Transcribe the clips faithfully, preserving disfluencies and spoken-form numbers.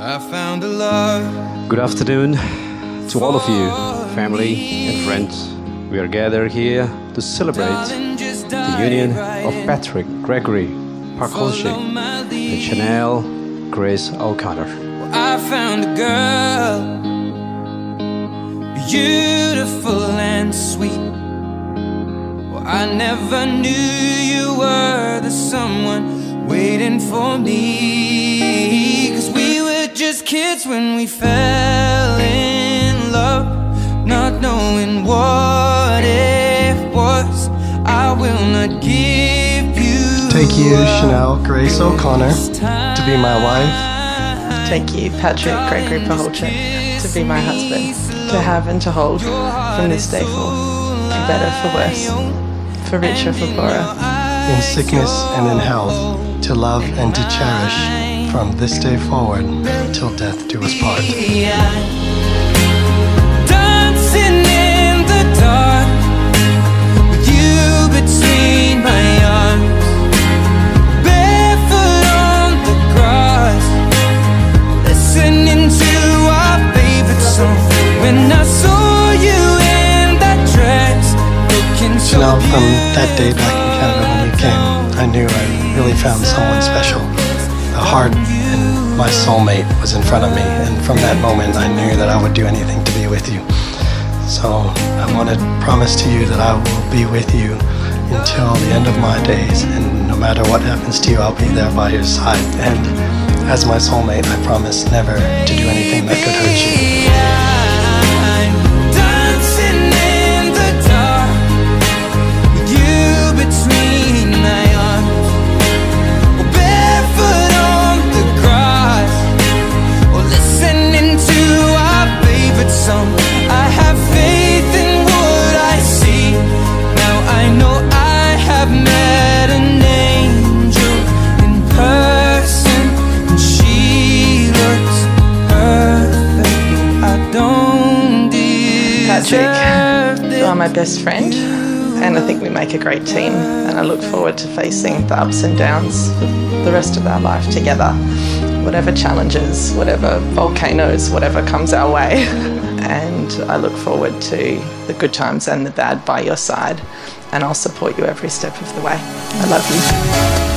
I found a love. Good afternoon to all of you, family and friends. We are gathered here to celebrate the union of Patrick Gregory Pakulchik and Chanel Grace O'Connor. I found a girl, beautiful and sweet. Well, I never knew you were the someone waiting for me. Cause we were just kids when we fell in love, not knowing what it was. I will not give you Take you, Chanel Grace O'Connor, to be my wife. Take you, Patrick Gregory Pakulchik, to be my husband, to have and to hold from this day forth, for better, for worse, for richer, for poorer. In sickness and in health, to love and to cherish from this day forward till death do us part. Dancing in the dark with you between my arms, barefoot on the grass, listening to our favorite song. When I saw you in that dress, looking so Chanel, from that day back in Canada when you came, I knew I really found someone special. The heart and my soulmate was in front of me, and from that moment I knew that I would do anything to be with you. So I want to promise to you that I will be with you until the end of my days, and no matter what happens to you, I'll be there by your side. And as my soulmate, I promise never to do anything that could hurt you. I have faith in what I see. Now I know I have met an angel in person, and she looks perfect. I don't deserve Patrick, you are my best friend, and I think we make a great team, and I look forward to facing the ups and downs for the rest of our life together. Whatever challenges, whatever volcanoes, whatever comes our way. And I look forward to the good times and the bad by your side, and I'll support you every step of the way. I love you.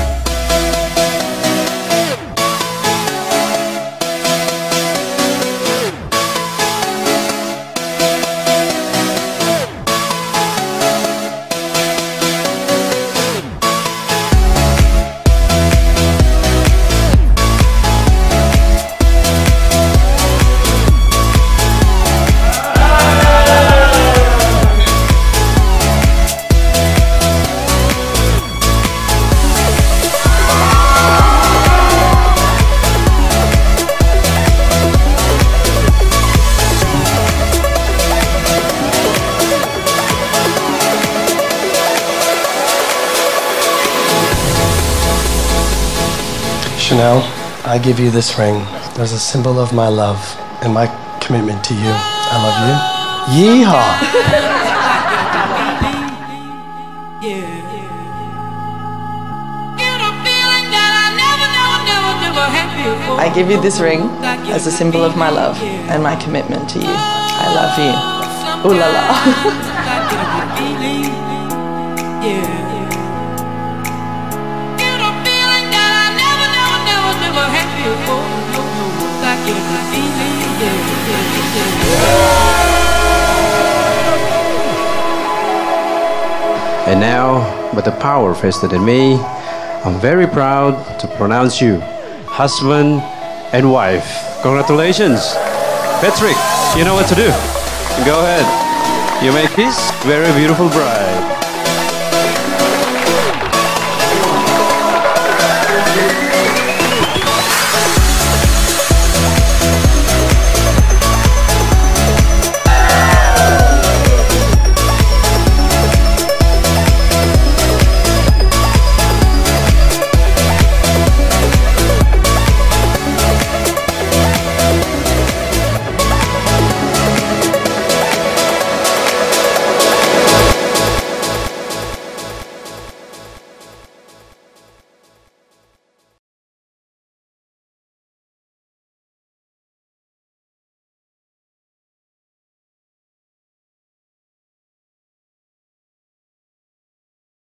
Chanel, I give you this ring as a symbol of my love and my commitment to you. I love you. Yeehaw! I give you this ring as a symbol of my love and my commitment to you. I love you. Ooh la la. And now, by the power vested in me, I'm very proud to pronounce you husband and wife. Congratulations. Patrick, you know what to do. Go ahead. You make this very beautiful bride.